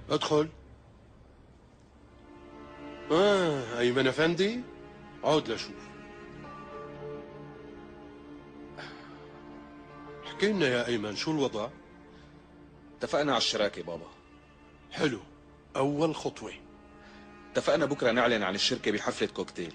ادخل. أيمن أفندي، عود لشوف. احكي لنا يا أيمن، شو الوضع؟ اتفقنا على الشراكة بابا. حلو، أول خطوة. اتفقنا بكرة نعلن عن الشركة بحفلة كوكتيل.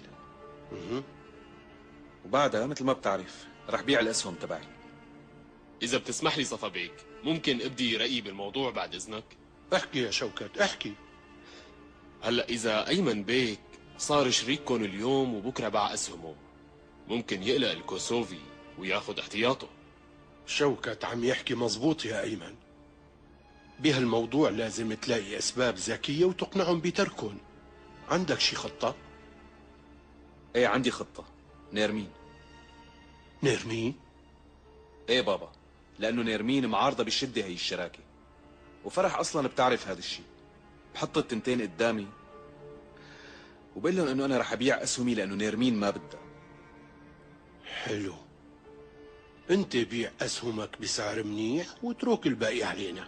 وبعدها مثل ما بتعرف رح بيع الأسهم تبعي. إذا بتسمح لي صفا بيك، ممكن أبدي رأيي بالموضوع بعد إذنك؟ احكي يا شوكت، احكي. هلأ إذا أيمن بيك صار شريككم اليوم وبكرة باع أسهمه، ممكن يقلق الكوسوفي وياخد احتياطه. شوكت عم يحكي مزبوط يا أيمن. بهالموضوع لازم تلاقي أسباب ذكية وتقنعهم بتركهم. عندك شي خطة؟ ايه عندي خطة. نيرمين. نيرمين؟ ايه بابا، لأنه نيرمين معارضة بشدة هي الشراكة، وفرح أصلا بتعرف هذا الشيء. بحط التنتين قدامي وبقول لهم إنه أنا رح أبيع أسهمي لأنه نيرمين ما بدها. حلو، انت بيع أسهمك بسعر منيح واترك الباقي علينا.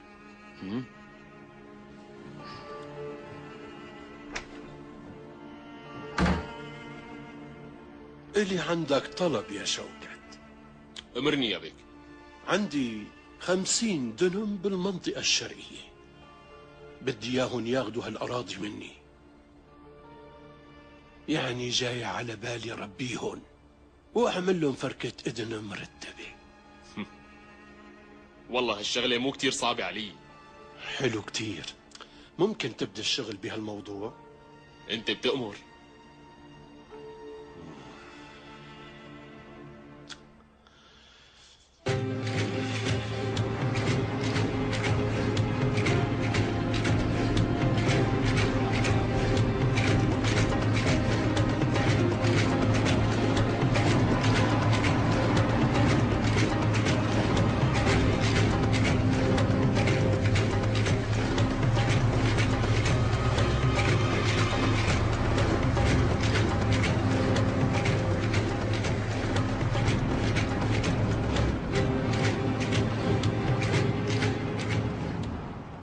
إلي عندك طلب يا شوكت. أمرني يا بيك. عندي 50 دنم بالمنطقة الشرقية، بدي اياهم ياخدوا هالأراضي مني. يعني جاي على بالي ربيهن واعمل لهم فركة إذن مرتبة. والله هالشغلة مو كتير صعبة علي. حلو كتير. ممكن تبدأ الشغل بهالموضوع؟ انت بتأمر.